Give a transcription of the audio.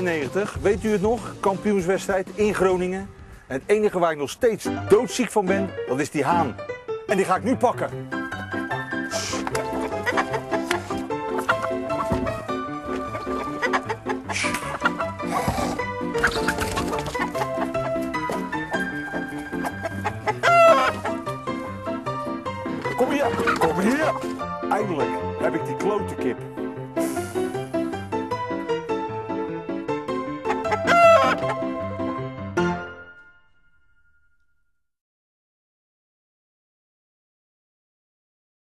1994, weet u het nog? Kampioenswedstrijd in Groningen. En het enige waar ik nog steeds doodziek van ben, dat is die haan. En die ga ik nu pakken. Kom hier, kom hier. Eindelijk heb ik die klote kip.